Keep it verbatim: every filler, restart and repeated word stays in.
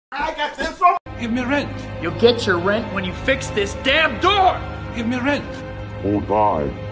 I got this from. Give me rent. You'll get your rent when you fix this damn door! Give me rent. Oh, die.